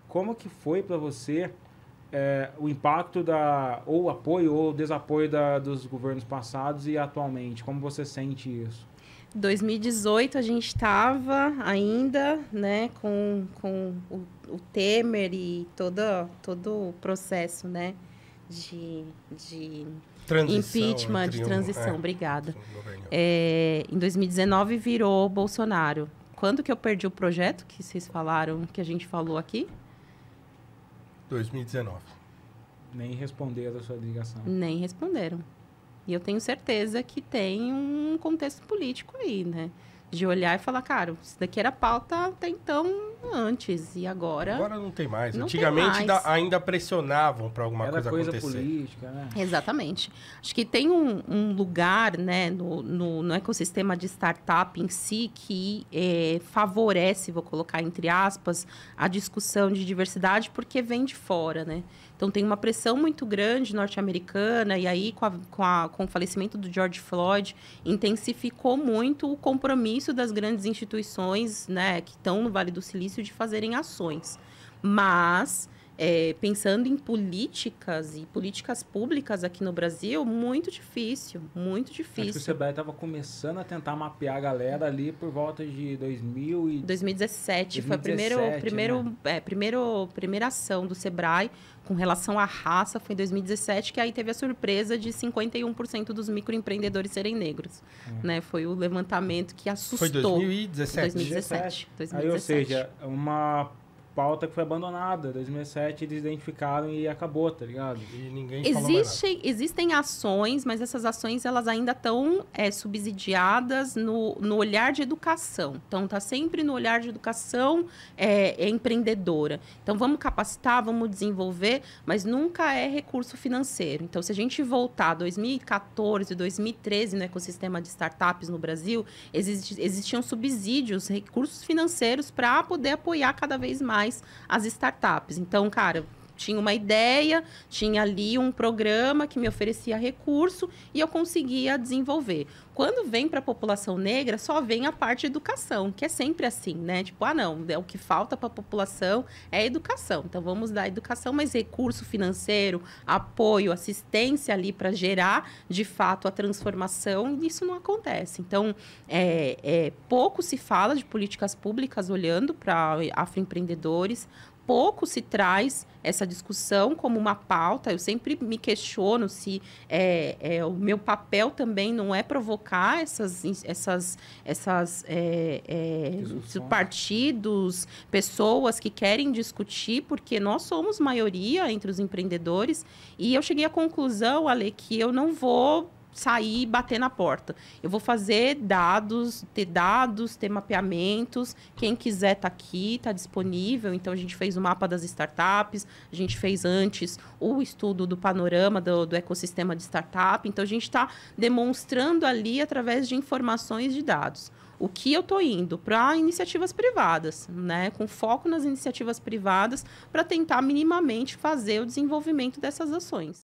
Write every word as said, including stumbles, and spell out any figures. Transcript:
como que foi para você é, o impacto da, ou apoio ou desapoio da, dos governos passados e atualmente? Como você sente isso? dois mil e dezoito a gente estava ainda, né, com, com o, o Temer e toda, todo o processo, né, de, de Transição, impeachment, entre de um- transição. é, Obrigada. um governo. É, em dois mil e dezenove virou Bolsonaro. Quando que eu perdi o projeto que vocês falaram, que a gente falou aqui? dois mil e dezenove. Nem responder a sua ligação. Nem responderam. E eu tenho certeza que tem um contexto político aí, né? De olhar e falar, cara, isso daqui era pauta até então antes, e agora... Agora não tem mais. Não tem Antigamente mais. da- ainda pressionavam para alguma Era coisa, coisa acontecer. política, né? Exatamente. Acho que tem um, um lugar, né, no, no, no ecossistema de startup em si que eh, favorece, vou colocar entre aspas, a discussão de diversidade porque vem de fora, né? Então, tem uma pressão muito grande norte-americana e aí, com, a, com, a, com o falecimento do George Floyd, intensificou muito o compromisso das grandes instituições, né, que estão no Vale do Silício de fazerem ações. Mas... É, pensando em políticas e políticas públicas aqui no Brasil, muito difícil, muito Acho que o difícil. Sebrae estava começando a tentar mapear a galera ali por volta de dois mil e... dois mil e dezessete foi a dois mil e primeiro, dezessete, primeiro, né? é, primeiro, primeira ação do Sebrae com relação à raça, foi em dois mil e dezessete, que aí teve a surpresa de cinquenta e um por cento dos microempreendedores serem negros. Hum. Né? Foi o levantamento que assustou. Foi dois mil e dezessete. dois mil e dezessete. Aí, ou seja, uma pauta que foi abandonada. Em dois mil e sete eles identificaram e acabou, tá ligado? E ninguém falou mais nada. Existem, existem ações, mas essas ações elas ainda estão é, subsidiadas no, no olhar de educação. Então, está sempre no olhar de educação é, é empreendedora. Então, vamos capacitar, vamos desenvolver, mas nunca é recurso financeiro. Então, se a gente voltar a dois mil e quatorze, dois mil e treze no ecossistema de startups no Brasil, existe, existiam subsídios, recursos financeiros para poder apoiar cada vez mais as startups. Então, cara, tinha uma ideia, tinha ali um programa que me oferecia recurso e eu conseguia desenvolver. Quando vem para a população negra, só vem a parte de educação, que é sempre assim, né? Tipo, ah, não, é o que falta para a população é educação. Então, vamos dar educação, mas recurso financeiro, apoio, assistência ali para gerar, de fato, a transformação, isso não acontece. Então, é, é, pouco se fala de políticas públicas olhando para afroempreendedores, pouco se traz essa discussão como uma pauta. Eu sempre me questiono se é, é, o meu papel também não é provocar essas, essas, essas é, é, partidos, pessoas que querem discutir, porque nós somos maioria entre os empreendedores. E eu cheguei à conclusão, Ale, que eu não vou sair e bater na porta. Eu vou fazer dados, ter dados, ter mapeamentos. Quem quiser tá aqui, tá disponível. Então, a gente fez o mapa das startups, a gente fez antes o estudo do panorama do, do ecossistema de startup. Então, a gente está demonstrando ali através de informações de dados. O que eu estou indo para iniciativas privadas, né? Com foco nas iniciativas privadas, para tentar minimamente fazer o desenvolvimento dessas ações.